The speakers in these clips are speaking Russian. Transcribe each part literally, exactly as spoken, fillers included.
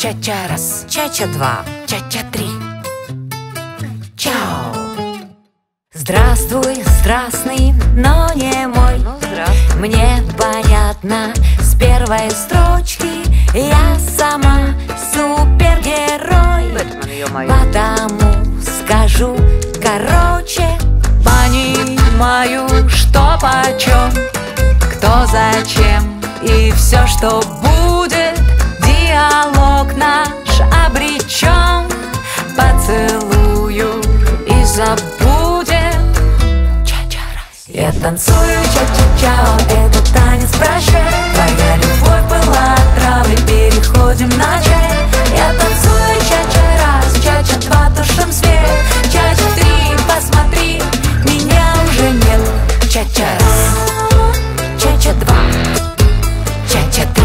Ча-ча раз, ча-ча два, ча-ча три. Чао! Здравствуй, страстный, но не мой. Ну, здравствуй. Мне понятно с первой строчки. Я сама супергерой. Бэтмен, ё-моё. Потому скажу короче. Понимаю, что почем, кто зачем и все, что будет. Диалог наш обречен. Поцелую и забудем. Ча-ча раз. Я танцую ча-ча-чао, это танец прощай. Твоя любовь была травой, переходим на чай. Я танцую ча-ча раз, ча-ча два, тушим свет. Ча-ча три, посмотри, меня уже нет. Ча-ча раз, ча-ча два, ча-ча три.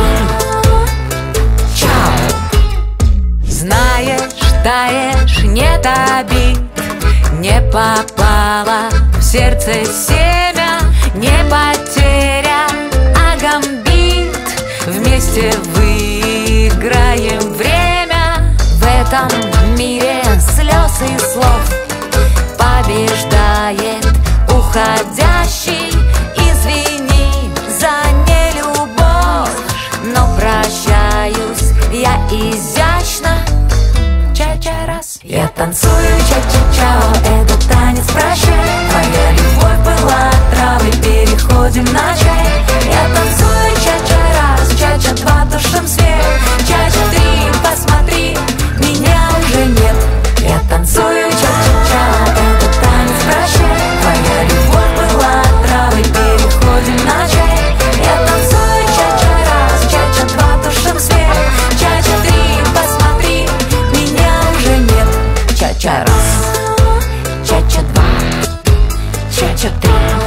Знаешь, таешь, нет обид. Не попала в сердце семя. Не потеря, а гамбит. Вместе выиграем время. В этом мире слез и слов побеждает уходящий. Извини за нелюбовь, но прощаюсь я изящно. Ча-ча раз. Я танцую ча-ча-чао, это танец прощай. Твоя любовь была травой, переходим на чай. Я танцую ча-ча раз, ча-ча два, тушим свет. Ча-ча три, посмотри, меня уже нет. Я танцую ча-ча-чао, это танец прощай. Твоя любовь была травой, переходим на чай. Я танцую ча-ча раз, ча-ча два, тушим свет. Ча-ча три, посмотри, меня уже нет. Ча-ча раз, ча-ча два, ча-ча три.